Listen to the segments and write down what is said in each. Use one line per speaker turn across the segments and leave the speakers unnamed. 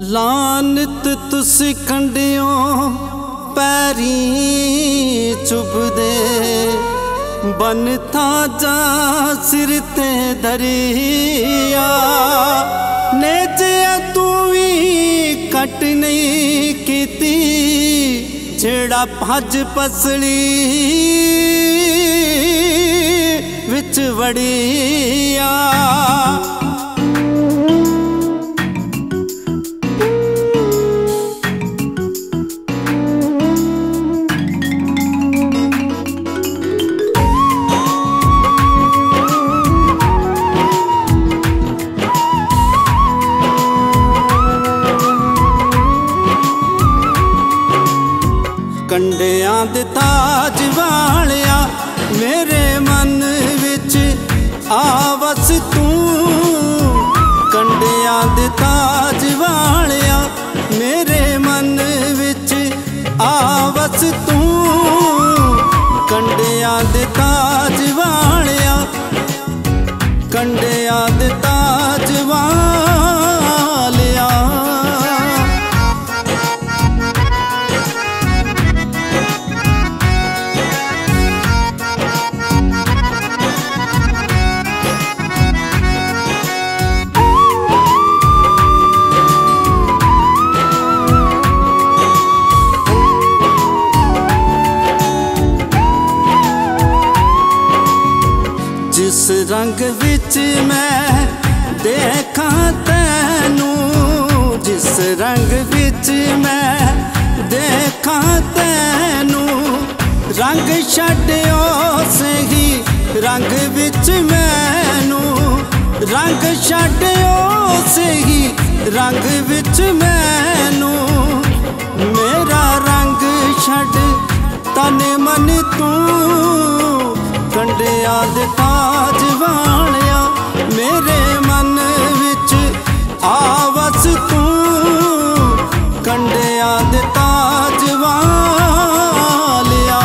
लानत तुसी कंडियों पैरी चुभदे बन था जा सिर ते दरिया ने जे तू भी कट नहीं कीती जेड़ा भज पसली विच वड़िया। कंडियां दे ताज वालिया मेरे मन विच आवस तू, कंडियां दे ताज वालिया मेरे मन विच आवस तू, कंडियां दे ताज वालिया कंडियां दे ताज वालिया। जिस रंग विच मैं देखा तैनू, जिस रंग विच मैं देखा तैनू, रंग छड्डियो सही रंग विच मैनू, रंग छड्डियो सही रंग विच मैनू, मेरा रंग छड्ड तन मन तू, कंडियां दे ताज वालिया मेरे मन विच आवस तू, कंडियां दे ताज वालिया।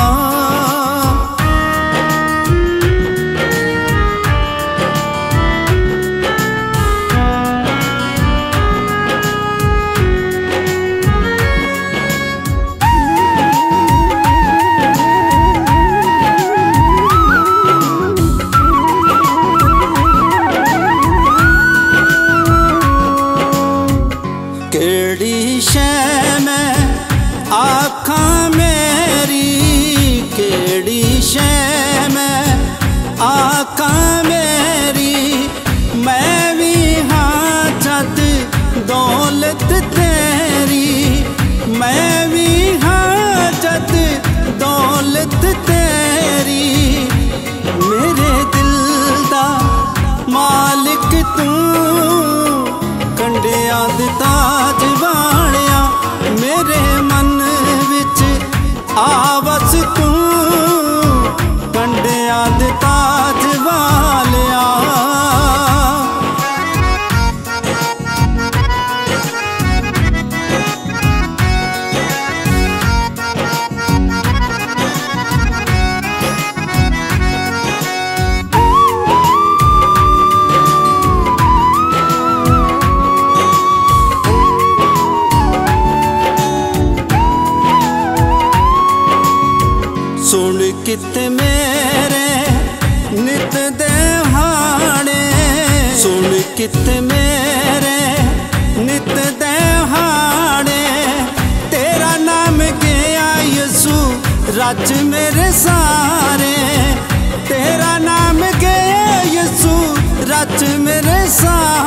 केड़ी शै मैं आखा मेरी, केड़ी शै मैं आखा मेरी, मैं भी हाँ जद दौलत तेरी, मैं भी हाँ जद दौलत तेरी, मेरे दिल दा मालिक तू, कंडियां दे ताज वालिया मेरे मन विच आवस तू, कंडियां दे ताज वालिया। सुन कित मेरे नित दिहाड़े, सुन कित मेरे नित दिहाड़े, तेरा नाम गया यसू रच मेरे सारे, तेरा नाम गया यसू रच मेरे सारे।